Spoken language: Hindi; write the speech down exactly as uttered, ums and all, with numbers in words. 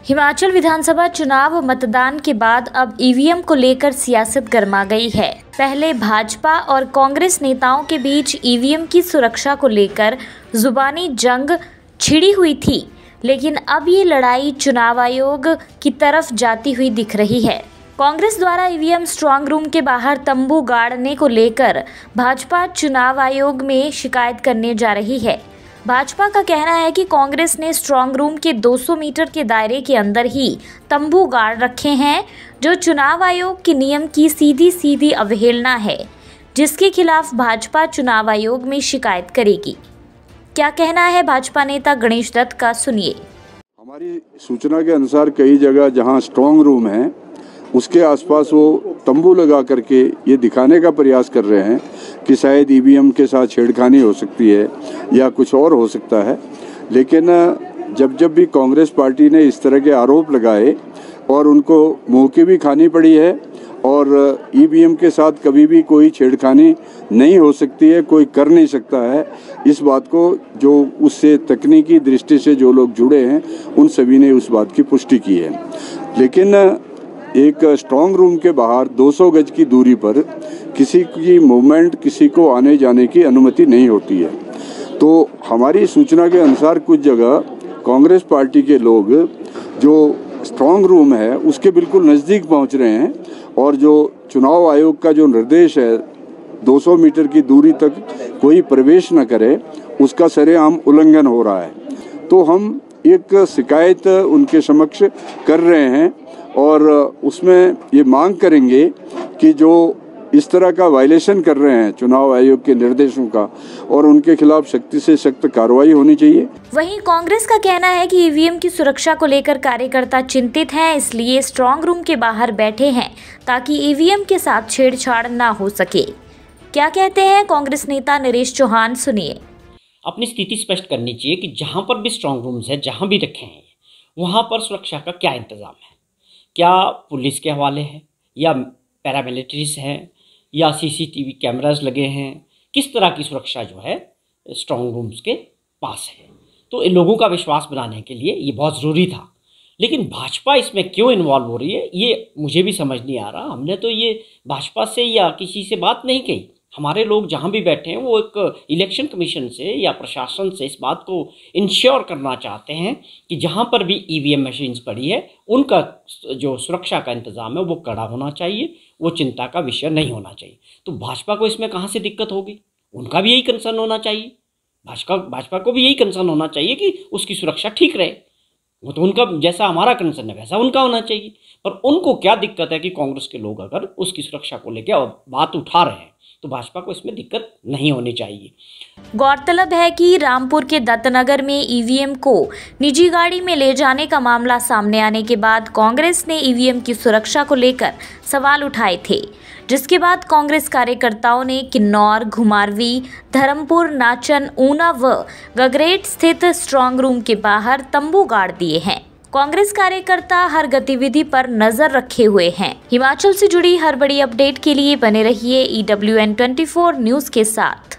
हिमाचल विधानसभा चुनाव मतदान के बाद अब ईवीएम को लेकर सियासत गर्मा गई है। पहले भाजपा और कांग्रेस नेताओं के बीच ईवीएम की सुरक्षा को लेकर जुबानी जंग छिड़ी हुई थी, लेकिन अब ये लड़ाई चुनाव आयोग की तरफ जाती हुई दिख रही है। कांग्रेस द्वारा ईवीएम स्ट्रांग रूम के बाहर तंबू गाड़ने को लेकर भाजपा चुनाव आयोग में शिकायत करने जा रही है। भाजपा का कहना है कि कांग्रेस ने स्ट्रांग रूम के दो सौ मीटर के दायरे के अंदर ही तंबू गाड़ रखे हैं, जो चुनाव आयोग के नियम की सीधी सीधी अवहेलना है, जिसके खिलाफ भाजपा चुनाव आयोग में शिकायत करेगी। क्या कहना है भाजपा नेता गणेश दत्त का, सुनिए। हमारी सूचना के अनुसार कई जगह जहां स्ट्रांग रूम है उसके आसपास वो तंबू लगा करके ये दिखाने का प्रयास कर रहे हैं कि शायद ईवीएम के साथ छेड़खानी हो सकती है या कुछ और हो सकता है। लेकिन जब जब भी कांग्रेस पार्टी ने इस तरह के आरोप लगाए और उनको मुंह की भी खानी पड़ी है और ईवीएम के साथ कभी भी कोई छेड़खानी नहीं हो सकती है, कोई कर नहीं सकता है, इस बात को जो उससे तकनीकी दृष्टि से जो लोग जुड़े हैं उन सभी ने उस बात की पुष्टि की है। लेकिन एक स्ट्रांग रूम के बाहर दो सौ गज की दूरी पर किसी की मूवमेंट, किसी को आने जाने की अनुमति नहीं होती है। तो हमारी सूचना के अनुसार कुछ जगह कांग्रेस पार्टी के लोग जो स्ट्रांग रूम है उसके बिल्कुल नज़दीक पहुंच रहे हैं और जो चुनाव आयोग का जो निर्देश है दो सौ मीटर की दूरी तक कोई प्रवेश न करे, उसका सरेआम उल्लंघन हो रहा है। तो हम एक शिकायत उनके समक्ष कर रहे हैं और उसमें ये मांग करेंगे कि जो इस तरह का वायलेशन कर रहे हैं चुनाव आयोग के निर्देशों का, और उनके खिलाफ सख्ती से सख्त कार्रवाई होनी चाहिए। वहीं कांग्रेस का कहना है कि ईवीएम की सुरक्षा को लेकर कार्यकर्ता चिंतित हैं, इसलिए स्ट्रांग रूम के बाहर बैठे हैं ताकि ईवीएम के साथ छेड़छाड़ ना हो सके। क्या कहते हैं कांग्रेस नेता नरेश चौहान, सुनिए। अपनी स्थिति स्पष्ट करनी चाहिए कि जहाँ पर भी स्ट्रांग रूम्स है, जहाँ भी रखे हैं, वहाँ पर सुरक्षा का क्या इंतज़ाम है। क्या पुलिस के हवाले है या पैरामिलिट्रीज हैं या सीसीटीवी कैमरास लगे हैं, किस तरह की सुरक्षा जो है स्ट्रांग रूम्स के पास है। तो इन लोगों का विश्वास बनाने के लिए ये बहुत ज़रूरी था। लेकिन भाजपा इसमें क्यों इन्वॉल्व हो रही है ये मुझे भी समझ नहीं आ रहा। हमने तो ये भाजपा से या किसी से बात नहीं की। हमारे लोग जहाँ भी बैठे हैं वो एक इलेक्शन कमीशन से या प्रशासन से इस बात को इंश्योर करना चाहते हैं कि जहाँ पर भी ईवीएम मशीन्स पड़ी है उनका जो सुरक्षा का इंतज़ाम है वो कड़ा होना चाहिए, वो चिंता का विषय नहीं होना चाहिए। तो भाजपा को इसमें कहाँ से दिक्कत होगी? उनका भी यही कंसर्न होना चाहिए। भाजपा भाजपा को भी यही कंसर्न होना चाहिए कि उसकी सुरक्षा ठीक रहे। वो तो उनका जैसा हमारा कंसर्न है वैसा उनका होना चाहिए। पर उनको क्या दिक्कत है कि कांग्रेस के लोग अगर उसकी सुरक्षा को लेकर बात उठा रहे हैं तो भाजपा को इसमें दिक्कत नहीं होनी चाहिए। गौरतलब है कि रामपुर के दत्तनगर में ईवीएम को निजी गाड़ी में ले जाने का मामला सामने आने के बाद कांग्रेस ने ईवीएम की सुरक्षा को लेकर सवाल उठाए थे, जिसके बाद कांग्रेस कार्यकर्ताओं ने किन्नौर, घुमारवी, धर्मपुर, नाचन, ऊना व गगरेट स्थित स्ट्रांग रूम के बाहर तंबू गाड़ दिए हैं। कांग्रेस कार्यकर्ता हर गतिविधि पर नजर रखे हुए हैं। हिमाचल से जुड़ी हर बड़ी अपडेट के लिए बने रहिए E W N twenty four News के साथ।